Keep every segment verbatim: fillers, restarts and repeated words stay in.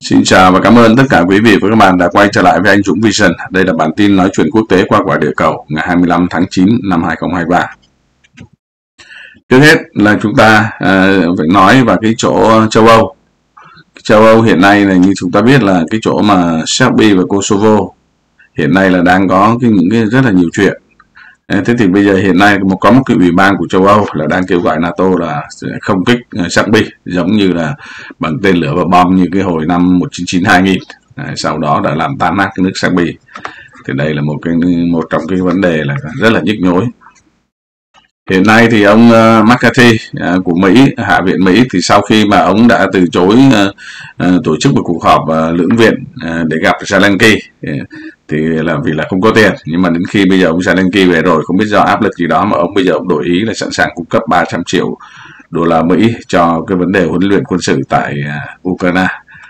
Xin chào và cảm ơn tất cả quý vị và các bạn đã quay trở lại với anh Dũng Vision. Đây là bản tin nói chuyện quốc tế qua quả địa cầu ngày hai mươi lăm tháng chín năm hai không hai ba. Trước hết là chúng ta uh, phải nói vào cái chỗ châu Âu. Châu Âu hiện nay là như chúng ta biết là cái chỗ mà Serbia và Kosovo hiện nay là đang có cái, những cái rất là nhiều chuyện. Thế thì bây giờ hiện nay một có một cái ủy ban của châu Âu là đang kêu gọi NATO là sẽ không kích Serbia, giống như là bằng tên lửa và bom như cái hồi năm một chín chín hai nghìn. Đấy, sau đó đã làm tan nát cái nước Serbia. Thì đây là một cái một trong cái vấn đề là rất là nhức nhối. Hiện nay thì ông uh, McCarthy uh, của Mỹ, Hạ viện Mỹ, thì sau khi mà ông đã từ chối uh, uh, tổ chức một cuộc họp uh, lưỡng viện uh, để gặp Zelensky, uh, thì là vì là không có tiền, nhưng mà đến khi bây giờ ông Zelensky về rồi, không biết do áp lực gì đó mà ông bây giờ ông đổi ý là sẵn sàng cung cấp ba trăm triệu đô la Mỹ cho cái vấn đề huấn luyện quân sự tại uh, Ukraine.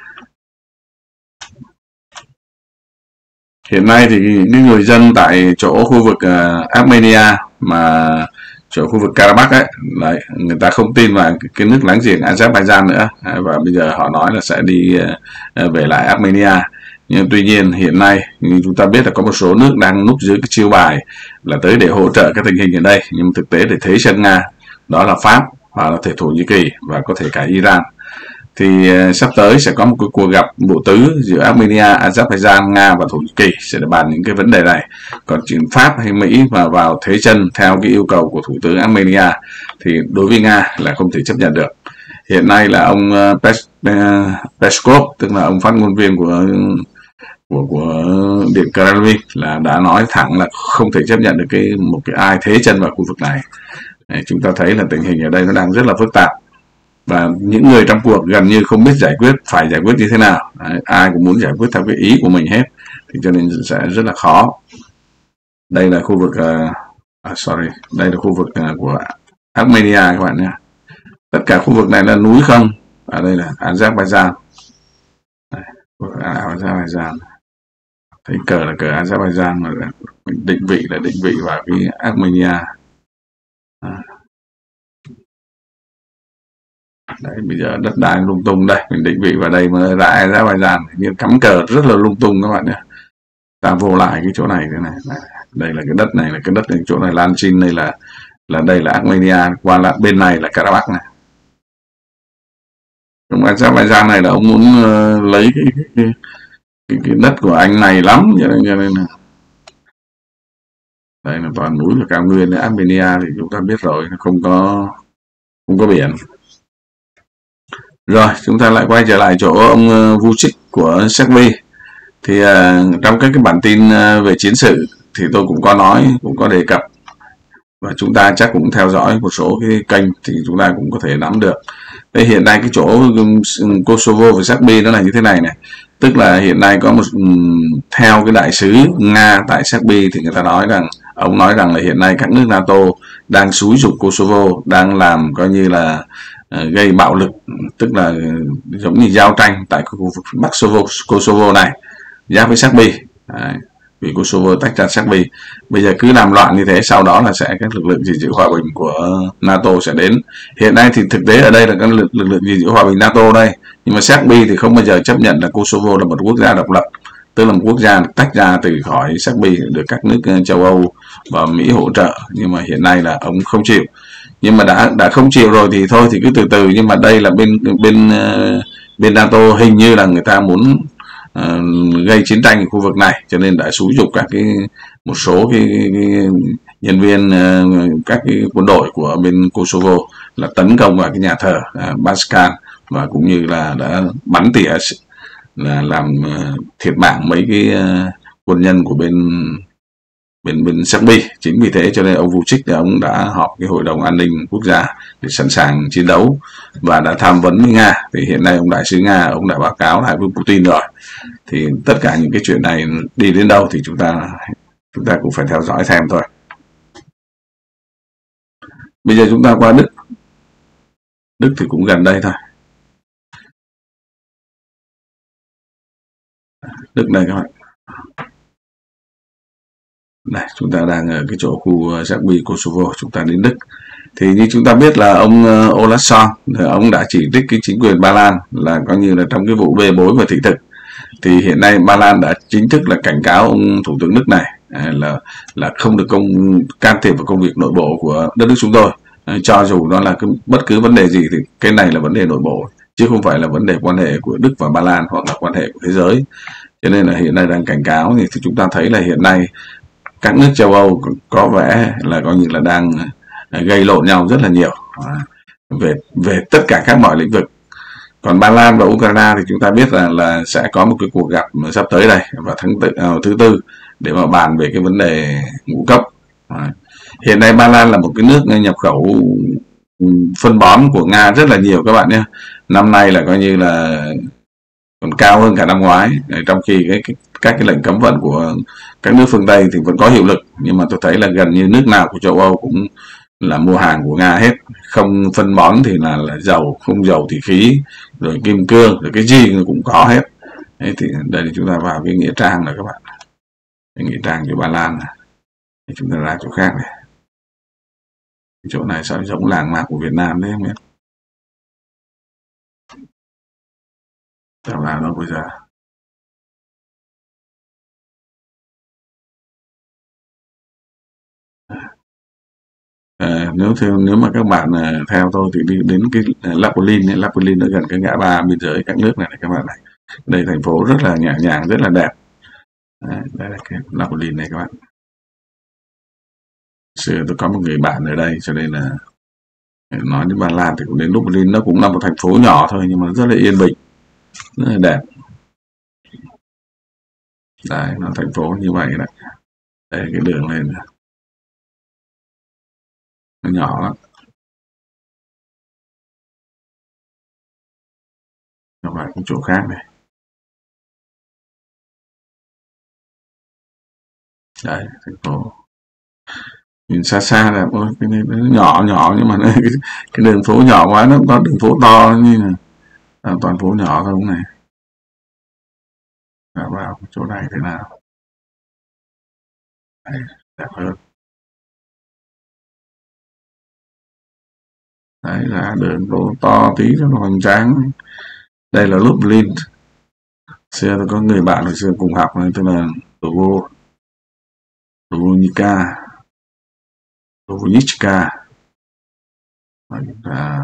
Hiện nay thì những người dân tại chỗ khu vực uh, Armenia mà chỗ khu vực Karabakh ấy, đấy, người ta không tin vào cái nước láng giềng Azerbaijan nữa, và bây giờ họ nói là sẽ đi uh, về lại Armenia. Nhưng tuy nhiên hiện nay như chúng ta biết là có một số nước đang núp dưới cái chiêu bài là tới để hỗ trợ cái tình hình ở đây, nhưng thực tế để thế chân Nga, đó là Pháp và có thể Thổ Nhĩ Kỳ và có thể cả Iran. Thì uh, sắp tới sẽ có một cái cuộc gặp bộ tứ giữa Armenia, Azerbaijan, Nga và Thổ Nhĩ Kỳ sẽ để bàn những cái vấn đề này. Còn chuyện Pháp hay Mỹ mà vào thế chân theo cái yêu cầu của Thủ tướng Armenia thì đối với Nga là không thể chấp nhận được. Hiện nay là ông uh, Pes, uh, Peskov, tức là ông phát ngôn viên của của của Điện Kremlin, là đã nói thẳng là không thể chấp nhận được cái một cái ai thế chân vào khu vực này. Đấy, chúng ta thấy là tình hình ở đây nó đang rất là phức tạp. Và những người trong cuộc gần như không biết giải quyết phải giải quyết như thế nào. Đấy, ai cũng muốn giải quyết theo cái ý của mình hết, thì cho nên sẽ rất là khó. Đây là khu vực uh, à, sorry đây là khu vực uh, của Armenia các bạn nhé. Tất cả khu vực này là núi không, ở đây là Azerbaijan. Đây, Azerbaijan, thấy cờ là cờ Azerbaijan, mà định vị là định vị vào cái Armenia. À. Đấy, bây giờ đất đai lung tung, đây mình định vị vào đây mà lại Azerbaijan, nhưng cắm cờ rất là lung tung các bạn nhé. Ta vô lại cái chỗ này thế này, này. Đây là cái đất này là cái đất này, chỗ này Lanchin, đây là là đây là Armenia, qua lại bên này là Karabakh này. Trong Azerbaijan này là ông muốn uh, lấy cái, cái, cái, cái, cái đất của anh này lắm, cho nên, cho nên là đây là toàn núi và cao nguyên. Armenia thì chúng ta biết rồi, nó không có không có biển. Rồi chúng ta lại quay trở lại chỗ ông uh, Vučić của Serbia. Thì uh, trong các cái bản tin uh, về chiến sự thì tôi cũng có nói, cũng có đề cập, và chúng ta chắc cũng theo dõi một số cái kênh thì chúng ta cũng có thể nắm được. Đây, hiện nay cái chỗ Kosovo và Serbia nó là như thế này này, tức là hiện nay có một theo cái đại sứ Nga tại Serbia thì người ta nói rằng, ông nói rằng là hiện nay các nước NATO đang xúi giục Kosovo, đang làm coi như là uh, gây bạo lực, tức là giống như giao tranh tại khu vực Bắc Kosovo này giáp với Serbia. Đấy, vì Kosovo tách ra Serbia, bây giờ cứ làm loạn như thế, sau đó là sẽ các lực lượng gìn giữ hòa bình của NATO sẽ đến. Hiện nay thì thực tế ở đây là các lực, lực lượng gìn giữ hòa bình NATO đây, nhưng mà Serbia thì không bao giờ chấp nhận là Kosovo là một quốc gia độc lập, tức là một quốc gia tách ra từ khỏi Serbia, được các nước châu Âu và Mỹ hỗ trợ, nhưng mà hiện nay là ông không chịu. Nhưng mà đã đã không chịu rồi thì thôi thì cứ từ từ, nhưng mà đây là bên bên bên NATO hình như là người ta muốn Uh, gây chiến tranh ở khu vực này, cho nên đã xúi giục các cái một số cái, cái, cái nhân viên uh, các cái quân đội của bên Kosovo là tấn công vào cái nhà thờ uh, Baskan, và cũng như là đã bắn tỉa là làm uh, thiệt mạng mấy cái uh, quân nhân của bên bên bên Serbia. Chính vì thế cho nên ông Vučić thì ông đã họp cái hội đồng an ninh quốc gia để sẵn sàng chiến đấu và đã tham vấn với Nga. Thì hiện nay ông đại sứ Nga ông đã báo cáo lại với Putin rồi. Thì tất cả những cái chuyện này đi đến đâu thì chúng ta chúng ta cũng phải theo dõi thêm thôi. Bây giờ chúng ta qua Đức. Đức thì cũng gần đây thôi. Đức này các bạn. Đây, chúng ta đang ở cái chỗ khu Serbia, Kosovo, chúng ta đến Đức. Thì như chúng ta biết là ông uh, Olaf Scholz, ông đã chỉ trích cái chính quyền Ba Lan là coi như là trong cái vụ bê bối và thị thực. Thì hiện nay Ba Lan đã chính thức là cảnh cáo ông thủ tướng nước này là là không được công can thiệp vào công việc nội bộ của đất nước chúng tôi, cho dù đó là cái, bất cứ vấn đề gì thì cái này là vấn đề nội bộ chứ không phải là vấn đề quan hệ của Đức và Ba Lan hoặc là quan hệ của thế giới. Cho nên là hiện nay đang cảnh cáo thì chúng ta thấy là hiện nay các nước châu Âu có vẻ là coi như là đang gây lộn nhau rất là nhiều về về tất cả các mọi lĩnh vực. Còn Ba Lan và Ukraine thì chúng ta biết là là sẽ có một cái cuộc gặp sắp tới đây vào tháng tự, uh, thứ tư để mà bàn về cái vấn đề ngũ cốc. À, hiện nay Ba Lan là một cái nước nhập khẩu phân bón của Nga rất là nhiều các bạn nhé. Năm nay là coi như là còn cao hơn cả năm ngoái, trong khi cái, cái các cái lệnh cấm vận của các nước phương Tây thì vẫn có hiệu lực, nhưng mà tôi thấy là gần như nước nào của châu Âu cũng là mua hàng của Nga hết, không phân bón thì là, là dầu, không dầu thì khí, rồi kim cương, rồi cái gì cũng có hết. Thế thì đây là chúng ta vào cái nghĩa trang này các bạn, cái nghĩa trang của Ba Lan này. Thì chúng ta ra chỗ khác này, cái chỗ này sao giống làng mạc của Việt Nam đấy em biết. Ta vào đâu bây giờ? À, nếu theo nếu mà các bạn à, theo tôi thì đi đến cái Lapolin, Lapolin ở gần cái ngã ba biên giới các nước này, này các bạn này. Đây thành phố rất là nhẹ nhàng, rất là đẹp. À, đây là cái Lapolin này các bạn. Xưa tôi có một người bạn ở đây, cho nên là nói đến Ba Lan thì cũng đến Lublin, nó cũng là một thành phố nhỏ thôi nhưng mà rất là yên bình, rất là đẹp. Đấy, nó thành phố như vậy đấy. Đây cái đường lên này. Nó nhỏ lắm. Các bạn cũng chỗ khác này. Đây, thành phố. Nhìn xa xa là ôi, cái này nó nhỏ nhỏ nhưng mà cái, cái đường phố nhỏ quá, nó có đường phố to như là à, toàn phố nhỏ không này. Đã vào chỗ này thế nào? Đây, đẹp hơn. Đấy là đường phố to tí rất là hoành tráng. Đây là Lublin. Xưa tôi có người bạn hồi xưa cùng học này, tức là Dovo, Dovonica, Dovonichka. À,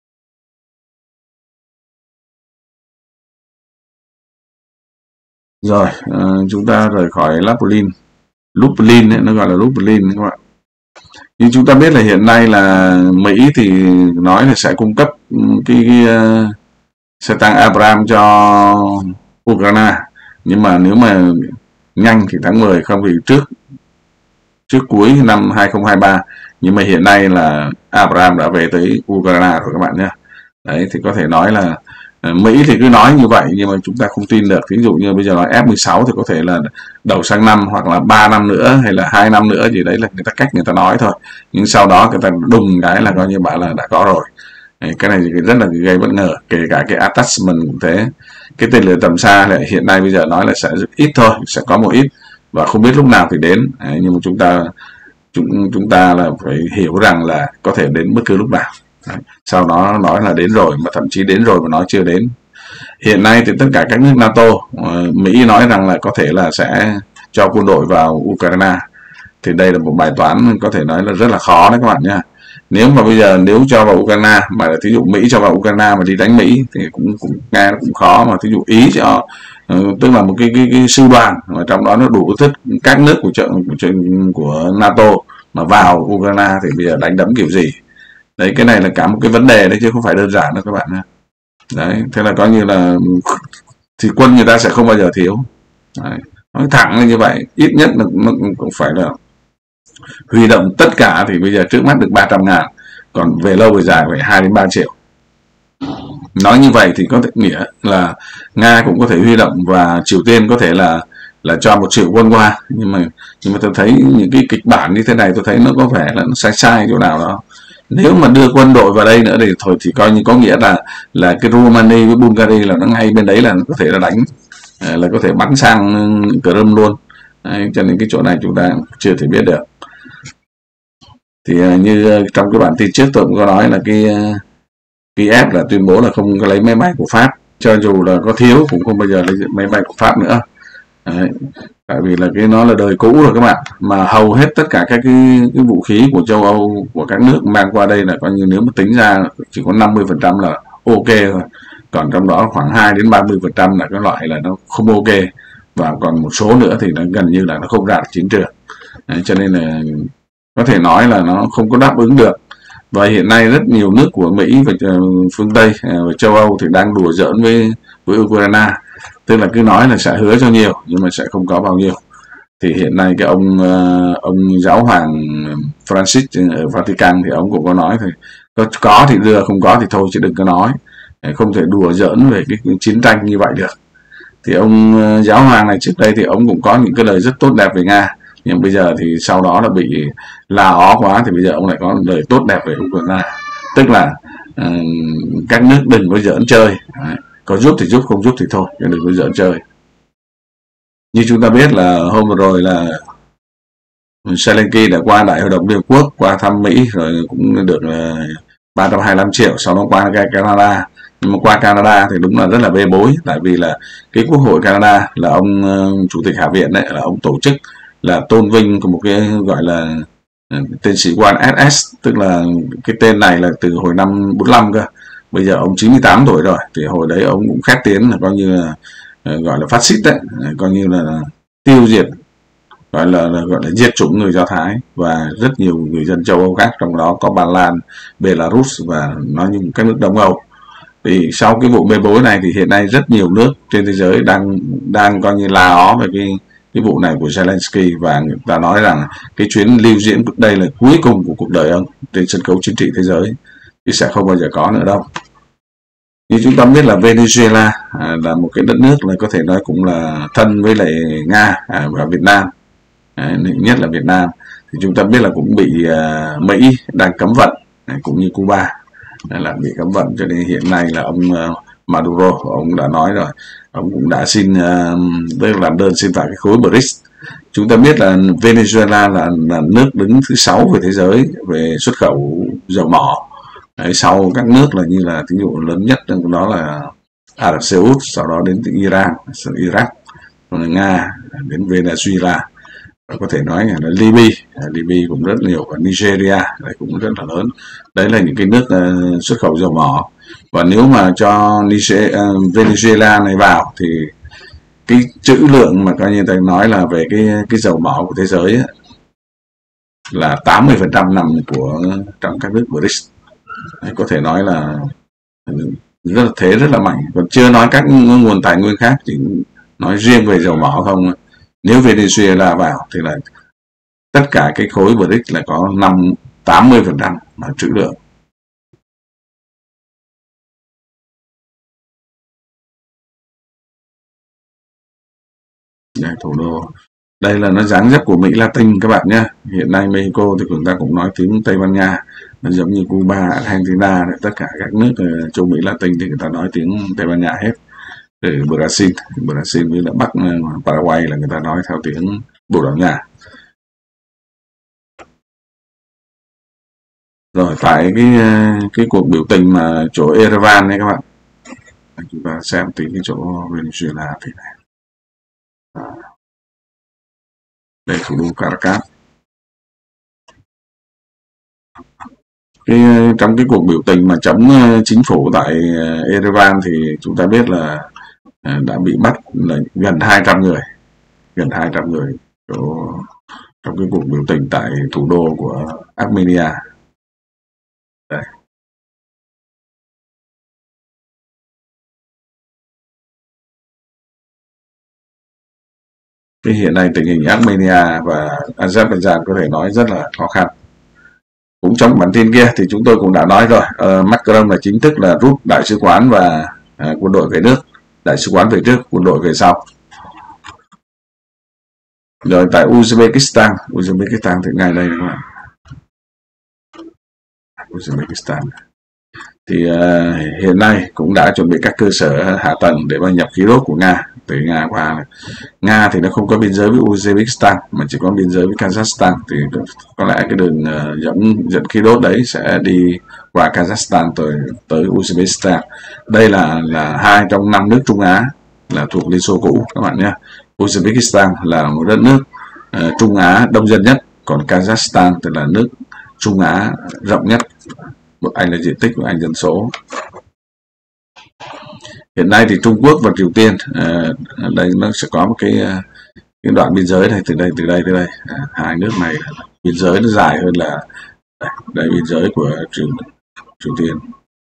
rồi uh, chúng ta rời khỏi Lublin. Lublin ấy, nó gọi là Lublin các bạn. Như chúng ta biết là hiện nay là Mỹ thì nói là sẽ cung cấp cái, cái uh, xe tăng Abrams cho Ukraine, nhưng mà nếu mà nhanh thì tháng mười, không thì trước trước cuối năm hai không hai ba. Nhưng mà hiện nay là Abrams đã về tới Ukraine rồi các bạn nhé. Đấy thì có thể nói là Mỹ thì cứ nói như vậy nhưng mà chúng ta không tin được. Ví dụ như bây giờ nói F mười sáu thì có thể là đầu sang năm hoặc là ba năm nữa hay là hai năm nữa gì đấy, là người ta cách người ta nói thôi, nhưng sau đó người ta đùng cái là coi như bạn là đã có rồi. Cái này thì rất là gây bất ngờ. Kể cả cái attachment cũng thế. Cái tên lửa tầm xa là hiện nay bây giờ nói là sẽ rất ít thôi, sẽ có một ít và không biết lúc nào thì đến. Đấy, nhưng mà chúng ta chúng chúng ta là phải hiểu rằng là có thể đến bất cứ lúc nào. Đấy. Sau đó nói là đến rồi mà thậm chí đến rồi mà nói chưa đến. Hiện nay thì tất cả các nước NATO, Mỹ nói rằng là có thể là sẽ cho quân đội vào Ukraine. Thì đây là một bài toán có thể nói là rất là khó đấy các bạn nha. Nếu mà bây giờ nếu cho vào Ukraine mà thí dụ Mỹ cho vào Ukraine mà đi đánh Mỹ thì cũng cũng nghe nó cũng khó, mà thí dụ Ý cho uh, tức là một cái, cái, cái sư đoàn mà trong đó nó đủ thức các nước của trận của, của NATO mà vào Ukraine thì bây giờ đánh đấm kiểu gì. Đấy, cái này là cả một cái vấn đề đấy chứ không phải đơn giản đâu các bạn nhé. Đấy, thế là coi như là thì quân người ta sẽ không bao giờ thiếu. Đấy, nói thẳng là như vậy, ít nhất là nó cũng phải là huy động tất cả. Thì bây giờ trước mắt được ba trăm ngàn, còn về lâu về dài phải hai đến ba triệu. Nói như vậy thì có thể nghĩa là Nga cũng có thể huy động và Triều Tiên có thể là là cho một triệu quân qua, nhưng mà nhưng mà tôi thấy những cái kịch bản như thế này tôi thấy nó có vẻ là nó sai sai chỗ nào đó. Nếu mà đưa quân đội vào đây nữa thì thôi thì coi như có nghĩa là là cái Romania với Bulgaria là nó ngay bên đấy là có thể là đánh, là có thể bắn sang Crimea luôn. Đấy, cho nên cái chỗ này chúng ta chưa thể biết được. Thì uh, như uh, trong cái bản tin trước tôi cũng có nói là cái uh, Kiev là tuyên bố là không có lấy máy bay của Pháp, cho dù là có thiếu cũng không bao giờ lấy máy bay của Pháp nữa. Đấy. Tại vì là cái nó là đời cũ rồi các bạn, mà hầu hết tất cả các cái, cái vũ khí của châu Âu, của các nước mang qua đây là coi như nếu mà tính ra chỉ có năm mươi phần trăm là ok thôi, còn trong đó khoảng hai đến ba mươi phần trăm là cái loại là nó không ok, và còn một số nữa thì nó gần như là nó không ra được chiến trường. Đấy, cho nên là có thể nói là nó không có đáp ứng được. Và hiện nay rất nhiều nước của Mỹ và phương Tây và châu Âu thì đang đùa giỡn với với Ukraine, tức là cứ nói là sẽ hứa cho nhiều nhưng mà sẽ không có bao nhiêu. Thì hiện nay cái ông ông giáo hoàng Francis ở Vatican thì ông cũng có nói thì có, có thì đưa, không có thì thôi, chứ đừng có nói, không thể đùa giỡn về cái chiến tranh như vậy được. Thì ông giáo hoàng này trước đây thì ông cũng có những cái lời rất tốt đẹp về Nga, nhưng bây giờ thì sau đó là bị la ó quá, thì bây giờ ông lại có lời tốt đẹp về Ukraine, tức là uh, các nước đừng có giỡn chơi. Đấy. Có giúp thì giúp, không giúp thì thôi, đừng có giỡn chơi. Như chúng ta biết là hôm vừa rồi là Zelensky đã qua Đại hội đồng Liên Hợp Quốc, qua thăm Mỹ rồi cũng được ba trăm hai mươi lăm triệu, sau đó qua Canada. Nhưng mà qua Canada thì đúng là rất là bê bối, tại vì là cái quốc hội Canada là ông uh, chủ tịch Hạ viện đấy, là ông tổ chức là tôn vinh của một cái gọi là uh, tên sĩ quan ét ét, tức là cái tên này là từ hồi năm bốn mươi lăm cơ, bây giờ ông chín mươi tám tuổi rồi, thì hồi đấy ông cũng khét tiếng là coi như là uh, gọi là phát xít đấy, coi như là tiêu diệt, gọi là, là gọi là diệt chủng người Do Thái và rất nhiều người dân châu Âu khác, trong đó có Ba Lan, Belarus và nói như các nước Đông Âu. Thì sau cái vụ bê bối này thì hiện nay rất nhiều nước trên thế giới đang đang coi như la ó về cái cái vụ này của Zelensky, và người ta nói rằng cái chuyến lưu diễn đây là cuối cùng của cuộc đời ông trên sân khấu chính trị thế giới, chứ sẽ không bao giờ có nữa đâu. Như chúng ta biết là Venezuela à, là một cái đất nước là có thể nói cũng là thân với lại Nga à, và Việt Nam, à, nhất là Việt Nam. Thì chúng ta biết là cũng bị à, Mỹ đang cấm vận, à, cũng như Cuba là bị cấm vận, cho nên hiện nay là ông uh, Maduro ông đã nói rồi, ông cũng đã xin uh, làm đơn xin vào cái khối bê rê i cs. Chúng ta biết là Venezuela là, là nước đứng thứ sáu về thế giới về xuất khẩu dầu mỏ. Đấy, sau các nước là như là ví dụ lớn nhất đó là Ả Rập Xê Út, sau đó đến từ Iran, sau Iraq, còn Nga, đến Venezuela, và có thể nói là Libya, Libya cũng rất nhiều, và Nigeria đấy cũng rất là lớn. Đấy là những cái nước uh, xuất khẩu dầu mỏ, và nếu mà cho Nigeria, uh, Venezuela này vào thì cái trữ lượng mà coi như ta nói là về cái cái dầu mỏ của thế giới ấy, là tám mươi phần trăm nằm của trong các nước bê rê i cs. Đấy, có thể nói là rất là thế, rất là mạnh, còn chưa nói các nguồn tài nguyên khác, chỉ nói riêng về dầu mỏ không. Nếu Venezuela vào thì là tất cả cái khối bê rê i cs là có năm tám mươi phần trăm là trữ lượng. Đây, thủ đô đây là nó dáng dấp của Mỹ Latin các bạn nhé. Hiện nay Mexico thì chúng ta cũng nói tiếng Tây Ban Nha, nó giống như Cuba, Argentina, tất cả các nước châu Mỹ Latin thì người ta nói tiếng Tây Ban Nha hết. Từ Brazil, Brazil với lại Bắc Paraguay là người ta nói theo tiếng Bồ Đào Nha. Rồi tại cái cái cuộc biểu tình mà chỗ Yerevan này các bạn, chúng ta xem tí cái chỗ Venezuela thì này. Đây thủ đô Caracas. Cái trong cái cuộc biểu tình mà chống chính phủ tại Yerevan thì chúng ta biết là đã bị bắt là gần hai trăm người, gần hai trăm người chỗ, trong cái cuộc biểu tình tại thủ đô của Armenia. Đây. Cái hiện nay tình hình Armenia và Azerbaijan có thể nói rất là khó khăn. Cũng trong bản tin kia thì chúng tôi cũng đã nói rồi, uh, Macron là chính thức là rút đại sứ quán và uh, quân đội về nước, đại sứ quán về trước, quân đội về sau. Rồi tại Uzbekistan, Uzbekistan thì ngay đây các bạn, Uzbekistan thì uh, hiện nay cũng đã chuẩn bị các cơ sở hạ tầng để mà nhập khí đốt của Nga từ Nga qua. Nga thì nó không có biên giới với Uzbekistan mà chỉ có biên giới với Kazakhstan, thì có lẽ cái đường uh, dẫn dẫn khí đốt đấy sẽ đi qua Kazakhstan tới tới Uzbekistan. Đây là là hai trong năm nước Trung Á là thuộc Liên Xô cũ các bạn nhé. Uzbekistan là một đất nước uh, Trung Á đông dân nhất, còn Kazakhstan thì là nước Trung Á rộng nhất, một anh là diện tích, một anh dân số. Hiện nay thì Trung Quốc và Triều Tiên, uh, đây nó sẽ có một cái uh, cái đoạn biên giới này, từ đây từ đây tới đây, uh, hai nước này biên giới nó dài hơn là đây, đây biên giới của Triều Triều Tiên,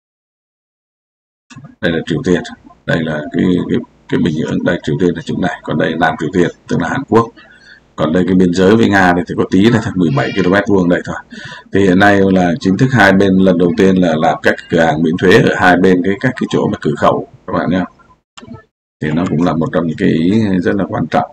đây là Triều Tiên, đây là cái cái, cái Bình Nhưỡng, đây Triều Tiên là chỗ này, còn đây là Nam Triều Tiên tức là Hàn Quốc. Còn đây cái biên giới với Nga này thì có tí này, mười bảy ki lô mét vuông đây thôi. Thì hiện nay là chính thức hai bên lần đầu tiên là làm các cửa hàng miễn thuế ở hai bên cái các cái chỗ mà cửa khẩu các bạn nhé. Thì nó cũng là một trong những cái ý rất là quan trọng.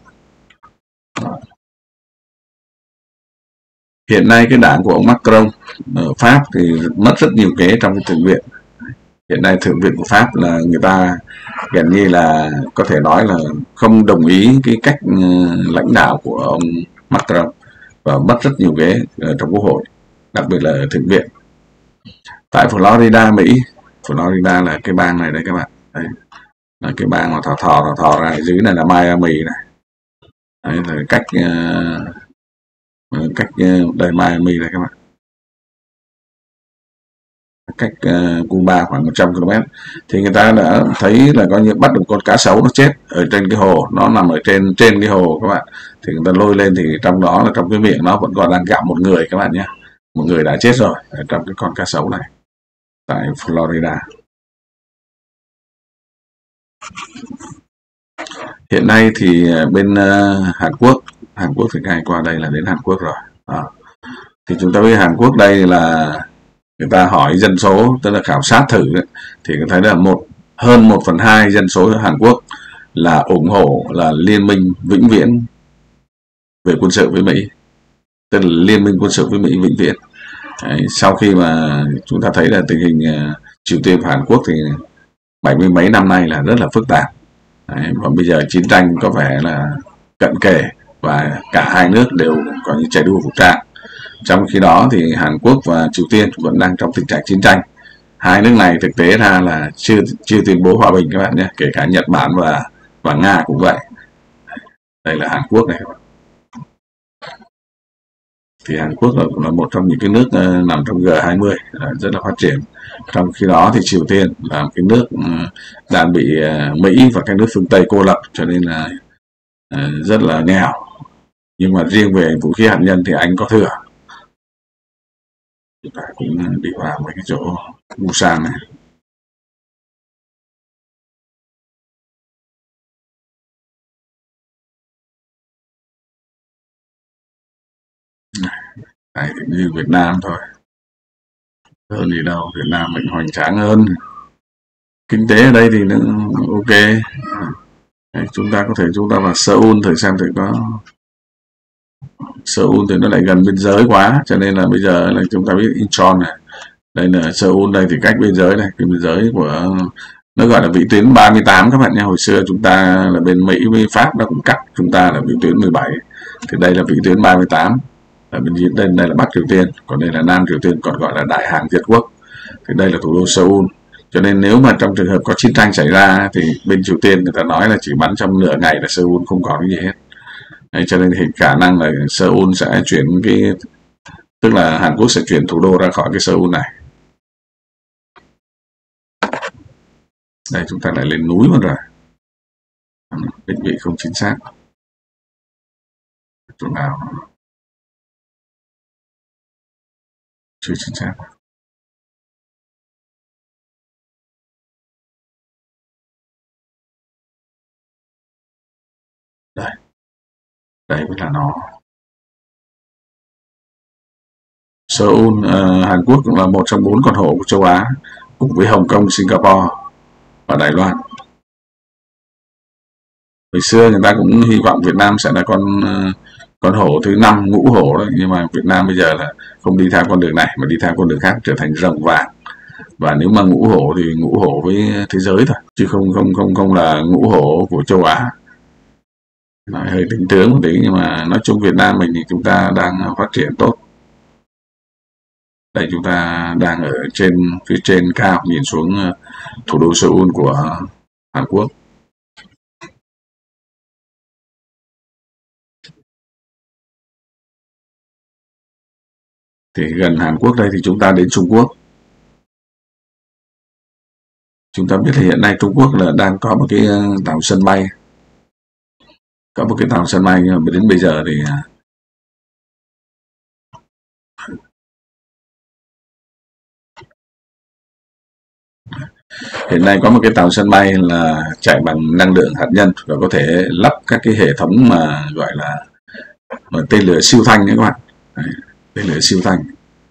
Hiện nay cái đảng của ông Macron ở Pháp thì mất rất nhiều kế trong cái thượng viện. Hiện nay thượng viện của Pháp là người ta gần như là có thể nói là không đồng ý cái cách lãnh đạo của ông Macron và mất rất nhiều ghế trong quốc hội, đặc biệt là ở thượng viện. Tại Florida, Mỹ, Florida là cái bang này đây các bạn, đây là cái bang mà thò thò thò thò ra, dưới này là Miami này, đấy là cách uh, cách uh, đây Miami đây các bạn, cách uh, Cuba khoảng một trăm ki lô mét. Thì người ta đã thấy là coi như bắt được con cá sấu nó chết ở trên cái hồ, nó nằm ở trên trên cái hồ các bạn. Thì người ta lôi lên thì trong đó là trong cái miệng nó vẫn còn đang gặm một người các bạn nhé, một người đã chết rồi ở trong cái con cá sấu này tại Florida. Hiện nay thì bên uh, Hàn Quốc, Hàn Quốc thì ngay qua đây là đến Hàn Quốc rồi. Đó. Thì chúng ta biết Hàn Quốc đây là người ta hỏi dân số, tức là khảo sát thử đấy, thì người thấy là một hơn một phần hai dân số Hàn Quốc là ủng hộ là liên minh vĩnh viễn về quân sự với Mỹ, tức là liên minh quân sự với Mỹ vĩnh viễn. Đấy, sau khi mà chúng ta thấy là tình hình uh, Triều Tiên và Hàn Quốc thì bảy mươi mấy năm nay là rất là phức tạp. Đấy, và bây giờ chiến tranh có vẻ là cận kề và cả hai nước đều có những chạy đua vũ trang. Trong khi đó thì Hàn Quốc và Triều Tiên vẫn đang trong tình trạng chiến tranh. Hai nước này thực tế ra là chưa chưa tuyên bố hòa bình các bạn nhé, kể cả Nhật Bản và và Nga cũng vậy. Đây là Hàn Quốc này. Thì Hàn Quốc là, cũng là một trong những cái nước uh, nằm trong G hai mươi uh, rất là phát triển. Trong khi đó thì Triều Tiên là một cái nước uh, đang bị uh, Mỹ và các nước phương Tây cô lập, cho nên là uh, rất là nghèo. Nhưng mà riêng về vũ khí hạt nhân thì Anh có thừa. Chúng ta cũng đi vào mấy cái chỗ Busan này. Này thì như Việt Nam thôi, hơn gì đâu, Việt Nam mình hoành tráng hơn. Kinh tế ở đây thì nó ok. Đấy, chúng ta có thể chúng ta vào Seoul thử xem thử có. Seoul thì nó lại gần biên giới quá, cho nên là bây giờ là chúng ta biết Incheon này, đây là Seoul, đây thì cách biên giới này, cái biên giới của nó gọi là vĩ tuyến ba mươi tám các bạn nha. Hồi xưa chúng ta là bên Mỹ với Pháp nó cũng cắt chúng ta là vĩ tuyến mười bảy, thì đây là vĩ tuyến ba mươi tám. Ở bên dưới đây, đây là Bắc Triều Tiên, còn đây là Nam Triều Tiên, còn gọi là Đại Hàn Diệt Quốc. Thì đây là thủ đô Seoul. Cho nên nếu mà trong trường hợp có chiến tranh xảy ra thì bên Triều Tiên người ta nói là chỉ bắn trong nửa ngày là Seoul không còn cái gì hết. Đấy, cho nên thì khả năng là Seoul sẽ chuyển cái, tức là Hàn Quốc sẽ chuyển thủ đô ra khỏi cái Seoul này. Đây chúng ta lại lên núi mất rồi, định vị không chính xác. Chỗ nào chưa chính xác. Đây, đây mới là nó. Seoul, uh, Hàn Quốc cũng là một trong bốn con hổ của châu Á, cùng với Hồng Kông, Singapore và Đài Loan. Hồi xưa người ta cũng hy vọng Việt Nam sẽ là con uh, con hổ thứ năm, ngũ hổ đấy, nhưng mà Việt Nam bây giờ là không đi theo con đường này mà đi theo con đường khác, trở thành rồng vàng. Và nếu mà ngũ hổ thì ngũ hổ với thế giới thôi, chứ không không không không là ngũ hổ của châu Á. Nói hơi tính tướng một tí, nhưng mà nói chung Việt Nam mình thì chúng ta đang phát triển tốt. Đây chúng ta đang ở trên phía trên cao nhìn xuống thủ đô Seoul của Hàn Quốc. Thì gần Hàn Quốc đây thì chúng ta đến Trung Quốc. Chúng ta biết là hiện nay Trung Quốc là đang có một cái tàu sân bay, có một cái tàu sân bay, nhưng mà đến bây giờ thì hiện nay có một cái tàu sân bay là chạy bằng năng lượng hạt nhân và có thể lắp các cái hệ thống mà gọi là mà tên lửa siêu thanh đấy các bạn. Đấy, tên lửa siêu thanh.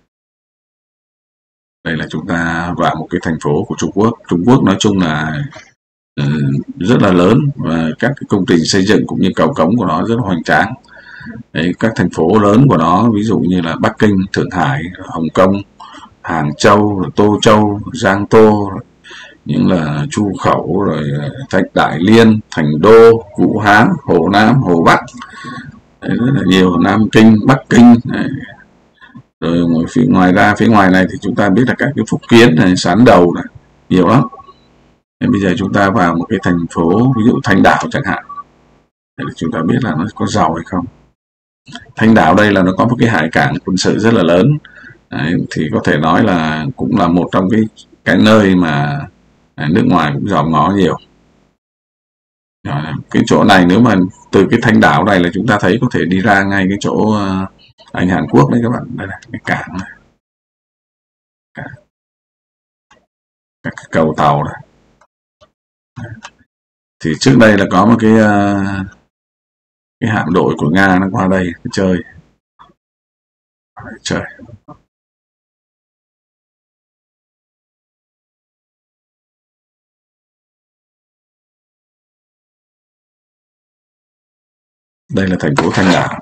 Đây là chúng ta vào một cái thành phố của Trung Quốc. Trung Quốc nói chung là uh, rất là lớn, và các cái công trình xây dựng cũng như cầu cống của nó rất là hoành tráng. Đấy, các thành phố lớn của nó ví dụ như là Bắc Kinh, Thượng Hải, Hồng Kông, Hàng Châu, Tô Châu, Giang Tô, những là Chu Khẩu, rồi Thạch Đại Liên, Thành Đô, Vũ Hán, Hồ Nam, Hồ Bắc, đấy, rất là nhiều, Nam Kinh, Bắc Kinh. Đấy. Rồi ngoài phía ngoài ra, phía ngoài này thì chúng ta biết là các cái Phúc Kiến này, Sán Đầu này, nhiều lắm. Nên bây giờ chúng ta vào một cái thành phố ví dụ Thanh Đảo chẳng hạn, để chúng ta biết là nó có giàu hay không. Thanh Đảo đây là nó có một cái hải cảng quân sự rất là lớn. Đấy, thì có thể nói là cũng là một trong cái cái nơi mà nước ngoài cũng dòm ngó nhiều. Rồi, cái chỗ này nếu mà từ cái Thanh Đảo này là chúng ta thấy có thể đi ra ngay cái chỗ uh, Anh Hàn Quốc đấy các bạn. Đây này, cái cảng này, cảng. Các cái cầu tàu này. Thì trước đây là có một cái uh, cái hạm đội của Nga nó qua đây chơi chơi đây là thành phố Thanh Đảo.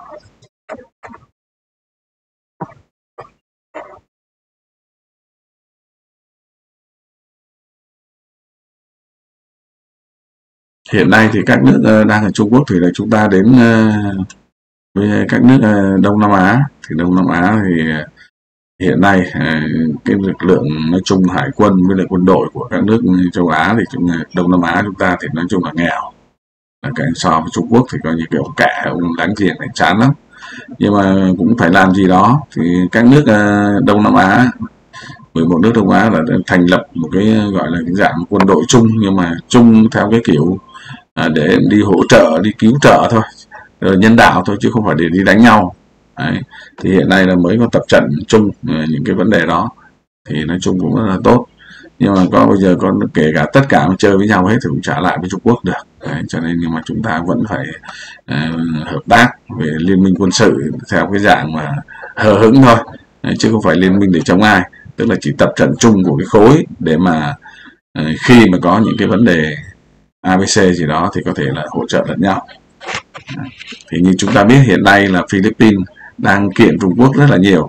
Hiện nay thì các nước đang ở Trung Quốc thì là chúng ta đến với các nước Đông Nam Á. Thì Đông Nam Á thì hiện nay cái lực lượng nói chung hải quân với lại quân đội của các nước châu Á thì chúng Đông Nam Á chúng ta thì nói chung là nghèo. Cái so với Trung Quốc thì coi như kiểu cả ông láng giềng này chán lắm, nhưng mà cũng phải làm gì đó. Thì các nước Đông Nam Á, mười một nước Đông Á là thành lập một cái gọi là cái dạng quân đội chung, nhưng mà chung theo cái kiểu à, để đi hỗ trợ, đi cứu trợ thôi, rồi nhân đạo thôi, chứ không phải để đi đánh nhau. Đấy. Thì hiện nay là mới có tập trận chung những cái vấn đề đó, thì nói chung cũng rất là tốt. Nhưng mà có bây giờ có kể cả tất cả mà chơi với nhau hết thì cũng trả lại với Trung Quốc được. Đấy, cho nên nhưng mà chúng ta vẫn phải uh, hợp tác về liên minh quân sự theo cái dạng mà hờ hững thôi. Đấy, chứ không phải liên minh để chống ai, tức là chỉ tập trận chung của cái khối để mà uh, khi mà có những cái vấn đề a bê xê gì đó thì có thể là hỗ trợ lẫn nhau. Đấy. Thì như chúng ta biết hiện nay là Philippines đang kiện Trung Quốc rất là nhiều,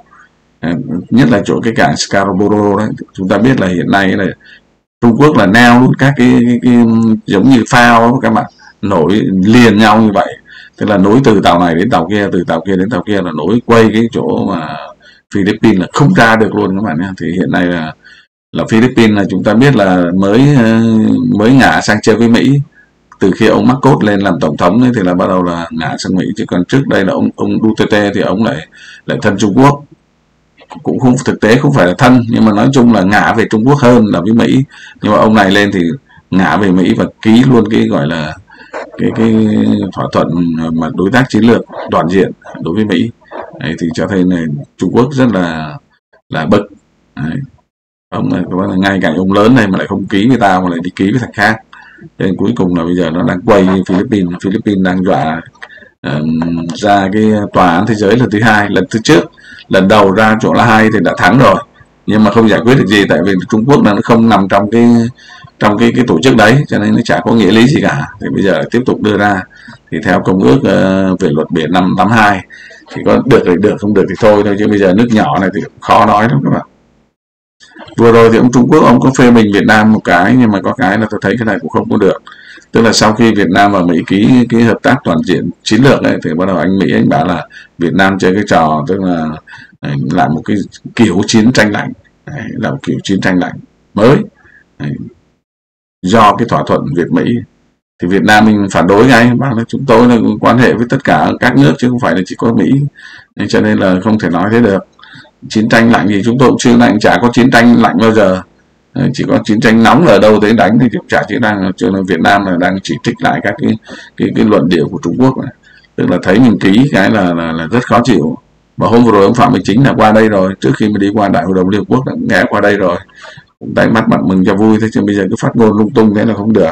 nhất là chỗ cái cảng Scarborough đấy. Chúng ta biết là hiện nay là Trung Quốc là neo luôn các cái, cái, cái giống như phao đó, các bạn, nối liền nhau như vậy, tức là nối từ tàu này đến tàu kia, từ tàu kia đến tàu kia, là nối quay cái chỗ mà Philippines là không ra được luôn các bạn nhé. Thì hiện nay là là Philippines là chúng ta biết là mới mới ngả sang chơi với Mỹ. Từ khi ông Marcos lên làm tổng thống ấy, thì là bắt đầu là ngả sang Mỹ, chứ còn trước đây là ông ông Duterte thì ông lại lại thân Trung Quốc, cũng không thực tế không phải là thân, nhưng mà nói chung là ngả về Trung Quốc hơn là với Mỹ. Nhưng mà ông này lên thì ngả về Mỹ và ký luôn cái gọi là cái cái thỏa thuận mà đối tác chiến lược toàn diện đối với Mỹ. Đấy, thì cho thấy này Trung Quốc rất là là bực. Đấy. Ông này ngay cạnh ông lớn này mà lại không ký với tao mà lại đi ký với thằng khác. Cho nên cuối cùng là bây giờ nó đang quay Philippines, Philippines đang dọa uh, ra cái tòa án thế giới lần thứ hai. Lần thứ trước, lần đầu ra chỗ là hai thì đã thắng rồi, nhưng mà không giải quyết được gì, tại vì Trung Quốc là nó không nằm trong cái trong cái cái tổ chức đấy, cho nên nó chả có nghĩa lý gì cả. Thì bây giờ tiếp tục đưa ra, thì theo công ước uh, về luật biển năm tám hai thì có được thì được, không được thì thôi thôi, chứ bây giờ nước nhỏ này thì khó nói lắm các bạn. Vừa rồi thì ông Trung Quốc ông có phê bình Việt Nam một cái, nhưng mà có cái là tôi thấy cái này cũng không có được. Tức là sau khi Việt Nam và Mỹ ký cái hợp tác toàn diện chiến lược ấy, thì bắt đầu anh Mỹ anh bảo là Việt Nam chơi cái trò, tức là lại một cái kiểu chiến tranh lạnh, đấy, là một kiểu chiến tranh lạnh mới, đấy, do cái thỏa thuận Việt Mỹ. Thì Việt Nam mình phản đối ngay, bảo là chúng tôi là quan hệ với tất cả các nước chứ không phải là chỉ có Mỹ, nên cho nên là không thể nói thế được. Chiến tranh lạnh thì chúng tôi cũng chưa lạnh, chả có chiến tranh lạnh bao giờ, chỉ có chiến tranh nóng là ở đâu tới đánh thì cũng chả chiến tranh. Cho nên Việt Nam là đang chỉ trích lại các cái cái, cái luận điệu của Trung Quốc này. Tức là thấy mình ký cái là, là là rất khó chịu. Mà hôm vừa rồi ông Phạm Minh Chính là qua đây rồi, trước khi mà đi qua Đại hội đồng Liên Hợp Quốc là nghe qua đây rồi, cũng tay mắt mặt mừng cho vui thế, chứ bây giờ cứ phát ngôn lung tung thế là không được.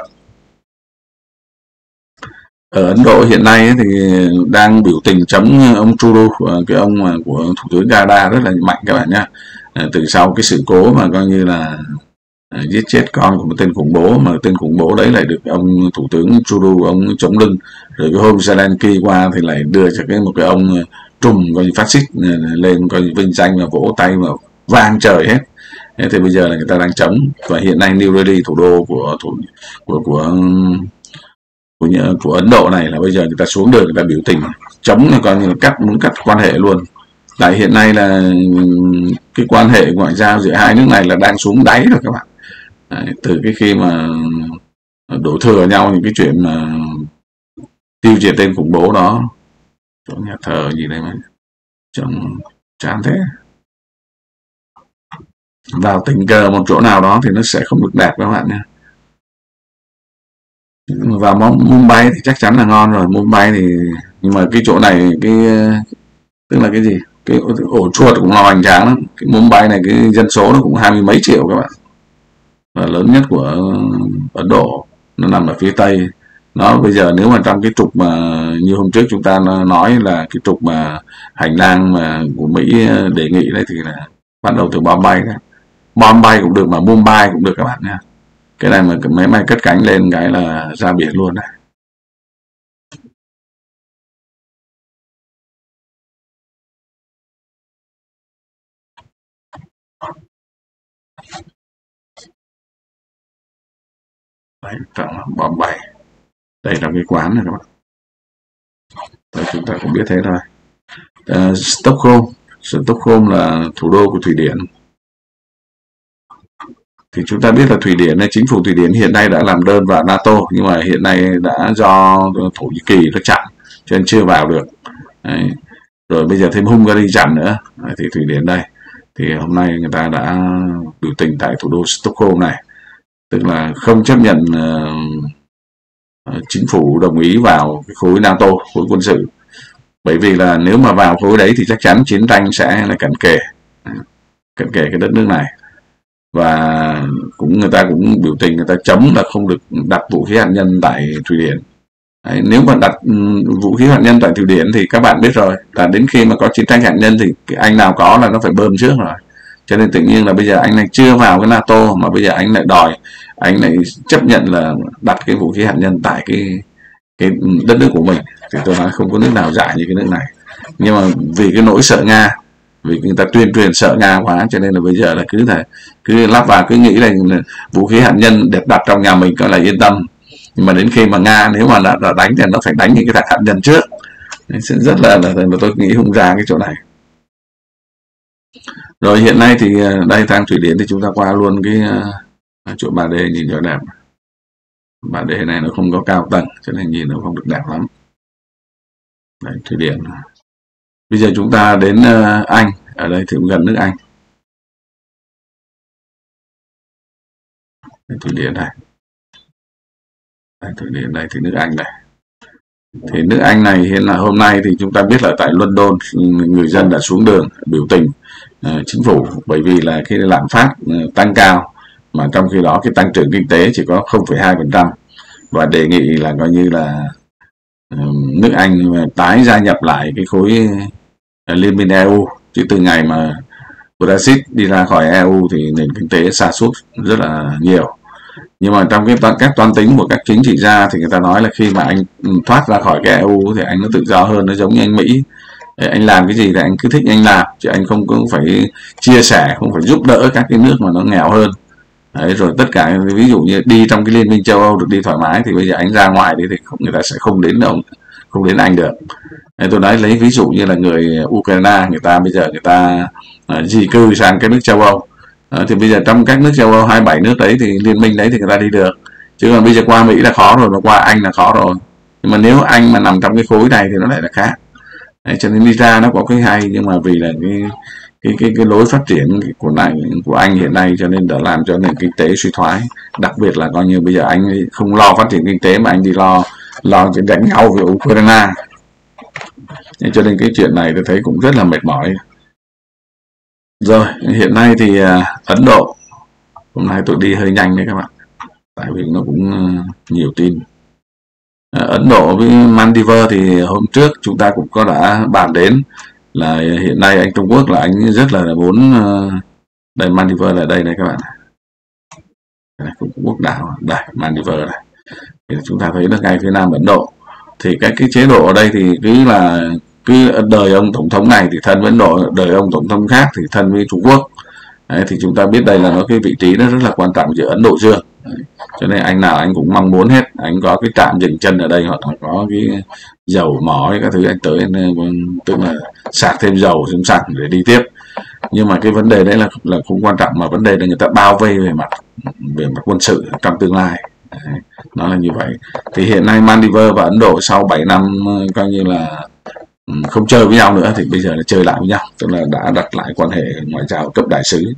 Ở Ấn Độ hiện nay ấy, thì đang biểu tình chống ông Trudeau, cái ông mà của Thủ tướng Canada rất là mạnh các bạn nhé. Từ sau cái sự cố mà coi như là giết chết con của một tên khủng bố, mà tên khủng bố đấy lại được ông Thủ tướng Trudeau ông chống lưng, rồi cái hôm Zelensky qua thì lại đưa cho cái một cái ông trùm coi như phát xít lên coi như vinh danh và vỗ tay mà vang trời hết. Thế thì bây giờ là người ta đang chống, và hiện nay New Delhi, thủ đô của thủ của của của, của Ấn Độ này, là bây giờ người ta xuống đường người ta biểu tình chống, là coi như là cắt muốn cắt quan hệ luôn. Tại hiện nay là cái quan hệ ngoại giao giữa hai nước này là đang xuống đáy rồi các bạn. Đấy, từ cái khi mà đổ thừa nhau những cái chuyện mà tiêu diệt tên khủng bố đó, chỗ nhà thờ gì đây mà trông chán thế, vào tình cờ một chỗ nào đó thì nó sẽ không được đẹp các bạn nha. Vào Mumbai thì chắc chắn là ngon rồi. Mumbai thì, nhưng mà cái chỗ này cái tức là cái gì, cái ổ chuột cũng là hoành tráng lắm. Cái Mumbai này cái dân số nó cũng hai mươi mấy triệu các bạn, là lớn nhất của Ấn Độ, nó nằm ở phía tây. Nó bây giờ nếu mà trong cái trục mà như hôm trước chúng ta nói là cái trục mà hành lang mà của Mỹ đề nghị đấy, thì là bắt đầu từ Bombay đấy. Bombay cũng được mà Mumbai cũng được các bạn nha. Cái này mà máy bay cất cánh lên cái là ra biển luôn này. Đấy, Bombay. Đây là cái quán này các bạn. Đấy, chúng ta cũng biết thế thôi. Uh, Stockholm. Stockholm là thủ đô của Thụy Điển. Thì chúng ta biết là Thụy Điển, chính phủ Thụy Điển hiện nay đã làm đơn vào NATO, nhưng mà hiện nay đã do Thổ Nhĩ Kỳ nó chặn cho nên chưa vào được. Đấy. Rồi bây giờ thêm Hungary chặn nữa. Đấy, thì Thụy Điển đây, thì hôm nay người ta đã biểu tình tại thủ đô Stockholm này, tức là không chấp nhận uh, chính phủ đồng ý vào cái khối NATO, khối quân sự. Bởi vì là nếu mà vào khối đấy thì chắc chắn chiến tranh sẽ là cận kề, cận kề cái đất nước này. Và cũng người ta cũng biểu tình, người ta chống là không được đặt vũ khí hạt nhân tại Thụy Điển. Đấy, nếu mà đặt vũ khí hạt nhân tại Thụy Điển thì các bạn biết rồi, là đến khi mà có chiến tranh hạt nhân thì cái anh nào có là nó phải bơm trước rồi. Cho nên tự nhiên là bây giờ anh này chưa vào cái NATO, mà bây giờ anh lại đòi, anh lại chấp nhận là đặt cái vũ khí hạt nhân tại cái cái đất nước của mình, thì tôi nói không có nước nào dại như cái nước này. Nhưng mà vì cái nỗi sợ Nga, vì người ta tuyên truyền sợ Nga quá, cho nên là bây giờ là cứ thể cứ lắp vào, cứ nghĩ là vũ khí hạt nhân được đặt trong nhà mình có là yên tâm. Nhưng mà đến khi mà Nga nếu mà đã, đã đánh thì nó phải đánh những cái hạt nhân trước. Nên sẽ rất là, là, là tôi nghĩ không ra cái chỗ này. Rồi hiện nay thì đây sang Thụy Điển thì chúng ta qua luôn cái uh, chỗ Bà Đê nhìn cho đẹp. Bà Đê này nó không có cao tầng cho nên nhìn nó không được đẹp lắm. Đấy, Thụy Điển. Bây giờ chúng ta đến uh, Anh, ở đây thì cũng gần nước Anh. Đây, Thụy Điển này. Đây, Thụy Điển đây thì nước Anh này. Thì nước Anh này hiện là hôm nay thì chúng ta biết là tại London người dân đã xuống đường biểu tình uh, chính phủ, bởi vì là cái lạm phát uh, tăng cao, mà trong khi đó cái tăng trưởng kinh tế chỉ có không phẩy hai phần trăm, và đề nghị là coi như là uh, nước Anh tái gia nhập lại cái khối uh, liên minh e u, chứ từ ngày mà Brexit đi ra khỏi e u thì nền kinh tế sa sút rất là nhiều. Nhưng mà trong cái toán, các toán tính của các chính trị gia thì người ta nói là khi mà anh thoát ra khỏi cái e u thì anh nó tự do hơn, nó giống như anh Mỹ. anh làm cái gì thì anh cứ thích anh làm, chứ anh không cũng phải chia sẻ, không phải giúp đỡ các cái nước mà nó nghèo hơn. Đấy, rồi tất cả ví dụ như đi trong cái liên minh châu Âu được đi thoải mái, thì bây giờ anh ra ngoài đi thì không, người ta sẽ không đến đâu, không đến anh được. Đấy, tôi nói lấy ví dụ như là người Ukraine, người ta bây giờ người ta uh, di cư sang cái nước châu Âu. Uh, thì bây giờ trong các nước châu Âu hai mươi bảy nước đấy thì liên minh đấy thì người ta đi được, chứ còn bây giờ qua Mỹ là khó rồi, mà qua Anh là khó rồi. Nhưng mà nếu Anh mà nằm trong cái khối này thì nó lại là khác. Đấy, cho nên đi ra nó có cái hay, nhưng mà vì là cái cái cái cái lối phát triển của này của anh hiện nay, cho nên đã làm cho nền kinh tế suy thoái. Đặc biệt là coi như bây giờ anh không lo phát triển kinh tế mà anh đi lo lo chuyện đánh nhau với Ukraine. Cho nên cái chuyện này tôi thấy cũng rất là mệt mỏi. Rồi hiện nay thì Ấn Độ, hôm nay tôi đi hơi nhanh đấy các bạn, tại vì nó cũng nhiều tin. Ấn Độ với Maldives thì hôm trước chúng ta cũng có đã bàn đến là hiện nay anh Trung Quốc là anh rất là muốn, đây Maldives là đây này các bạn, đây, cũng quốc đảo đây Maldives này, thì chúng ta thấy là ngay phía nam Ấn Độ, thì các cái chế độ ở đây thì cứ là cứ đời ông tổng thống này thì thân với Ấn Độ, đời ông tổng thống khác thì thân với Trung Quốc. Đấy, thì chúng ta biết đây là nó cái vị trí nó rất là quan trọng giữa Ấn Độ Dương. Đấy, cho nên anh nào anh cũng mong muốn hết, anh có cái trạm dừng chân ở đây, hoặc là có cái dầu mỏ các thứ, anh tới anh, tức là sạc thêm dầu thêm xăng để đi tiếp. Nhưng mà cái vấn đề đấy là là không quan trọng, mà vấn đề là người ta bao vây về mặt về mặt quân sự trong tương lai. Đấy, nó là như vậy. Thì hiện nay Maldives và Ấn Độ sau bảy năm coi như là không chơi với nhau nữa, thì bây giờ là chơi lại với nhau, tức là đã đặt lại quan hệ ngoại giao cấp đại sứ.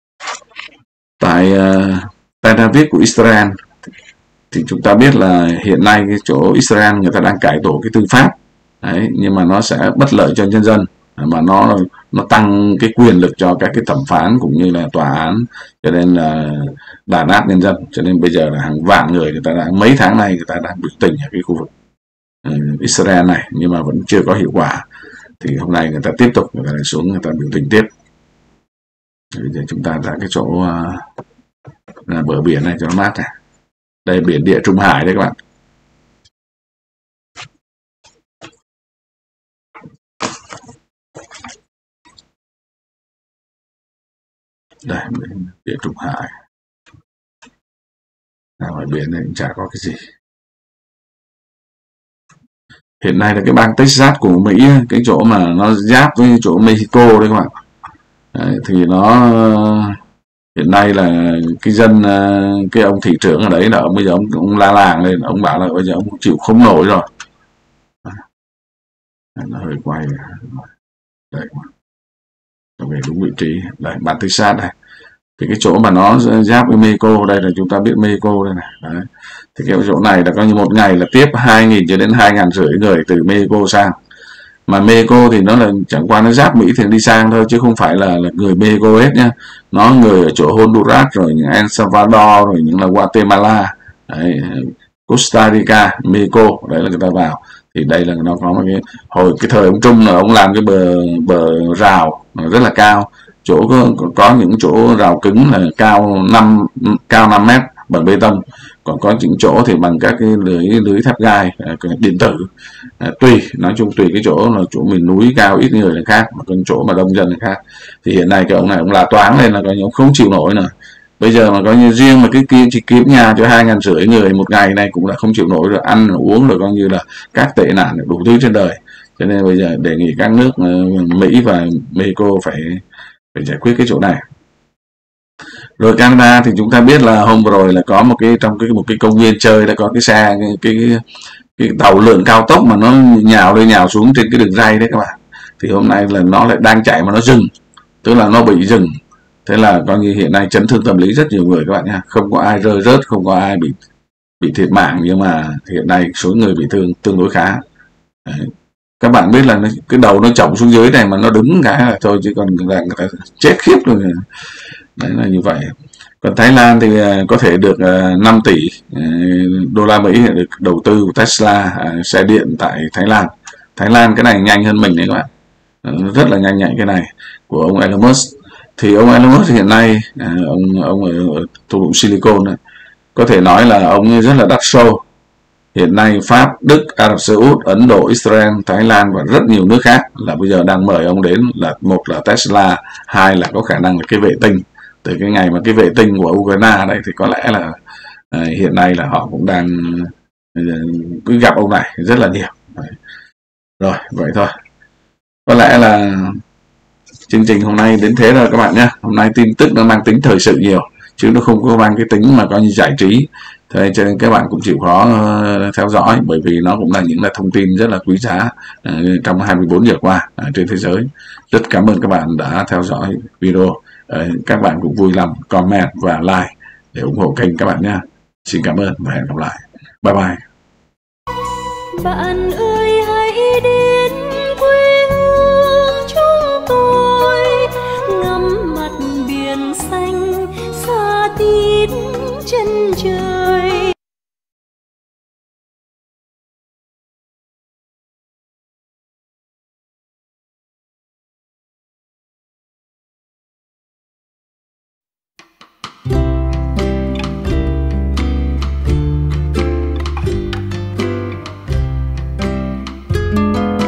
Tại uh, Tel Aviv của Israel thì chúng ta biết là hiện nay cái chỗ Israel người ta đang cải tổ cái tư pháp. Đấy, nhưng mà nó sẽ bất lợi cho nhân dân, mà nó nó tăng cái quyền lực cho các cái thẩm phán cũng như là tòa án, cho nên là đàn áp nhân dân. Cho nên bây giờ là hàng vạn người, người ta đã mấy tháng nay người ta đang biểu tình ở cái khu vực uh, Israel này, nhưng mà vẫn chưa có hiệu quả. Thì hôm nay người ta tiếp tục người ta lại xuống, người ta biểu tình tiếp. Bây giờ chúng ta ra cái chỗ uh, là bờ biển này cho nó mát này, đây biển Địa Trung Hải đấy các bạn. Đây Địa Trung Hải, ra ngoài biển này cũng chả có cái gì. Hiện nay là cái bang Texas của Mỹ, cái chỗ mà nó giáp với chỗ Mexico đấy các bạn. Đấy, thì nó hiện nay là cái dân, cái ông thị trưởng ở đấy là ông bây giờ ông, ông la làng lên, ông bảo là bây giờ ông chịu không nổi rồi. Nó hơi quay đây, về đúng vị trí đây, bang Texas đây. Thì cái chỗ mà nó giáp với Mexico, đây là chúng ta biết Mexico đây này. Đấy. Thì cái chỗ này là coi như một ngày là tiếp hai nghìn cho đến hai nghìn rưỡi người từ Mexico sang. Mà Mexico thì nó là chẳng qua nó giáp Mỹ thì đi sang thôi, chứ không phải là, là người Mexico hết nhá. Nó người ở chỗ Honduras, rồi những El Salvador, rồi những là Guatemala, đấy, Costa Rica, Mexico, đấy là người ta vào. Thì đây là nó có một cái hồi cái thời ông Trung là ông làm cái bờ bờ rào rất là cao, chỗ có, có những chỗ rào cứng là cao năm cao năm mét bằng bê tông, còn có những chỗ thì bằng các cái lưới lưới thép gai điện tử. À, tùy nói chung tùy cái chỗ là chỗ miền núi cao ít người là khác, mà còn chỗ mà đông dân là khác. Thì hiện nay cái ông này ông là toán lên là coi như ông không chịu nổi nữa. Bây giờ mà coi như riêng mà cái kia chỉ kiếm nhà cho hai nghìn rưỡi người một ngày này cũng đã không chịu nổi rồi, ăn uống rồi coi như là các tệ nạn đủ thứ trên đời. Cho nên bây giờ đề nghị các nước Mỹ và Mexico phải phải giải quyết cái chỗ này. Rồi Canada thì chúng ta biết là hôm vừa rồi là có một cái trong cái một cái công viên chơi đã có cái xe cái, cái cái tàu lượn cao tốc mà nó nhào lên nhào xuống trên cái đường ray đấy các bạn. Thì hôm nay là nó lại đang chạy mà nó dừng, tức là nó bị dừng. Thế là coi như hiện nay chấn thương tâm lý rất nhiều người các bạn nha, không có ai rơi rớt, không có ai bị bị thiệt mạng, nhưng mà hiện nay số người bị thương tương đối khá. Đấy. Các bạn biết là cái đầu nó chổng xuống dưới này mà nó đứng cái là thôi, chứ còn người ta chết khiếp rồi. Đấy là như vậy. Còn Thái Lan thì có thể được năm tỷ đô la Mỹ được đầu tư Tesla xe điện tại Thái Lan. Thái Lan cái này nhanh hơn mình đấy các bạn, rất là nhanh nhạy cái này của ông Elon Musk. Thì ông Elon Musk hiện nay ông ông ở thung lũng Silicon này, có thể nói là ông rất là đắt show. Hiện nay Pháp, Đức, Ả Rập Xê Út, Ấn Độ, Israel, Thái Lan và rất nhiều nước khác là bây giờ đang mời ông đến, là một là Tesla, hai là có khả năng là cái vệ tinh. Từ cái ngày mà cái vệ tinh của Ukraine đây thì có lẽ là à, hiện nay là họ cũng đang cứ gặp ông này rất là nhiều. Rồi vậy thôi, có lẽ là chương trình hôm nay đến thế rồi các bạn nhé. Hôm nay tin tức nó mang tính thời sự nhiều chứ nó không có mang cái tính mà coi như giải trí, thế cho nên các bạn cũng chịu khó uh, theo dõi, bởi vì nó cũng là những là thông tin rất là quý giá uh, trong hai mươi bốn giờ qua uh, trên thế giới. Rất cảm ơn các bạn đã theo dõi video. Uh, các bạn cũng vui lòng comment và like để ủng hộ kênh các bạn nhé. Xin cảm ơn và hẹn gặp lại. Bye bye. Bạn ơi hãy đến quê hương chúng tôi, ngắm mặt biển xanh xa tít chân trời. Thank you.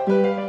Thank you.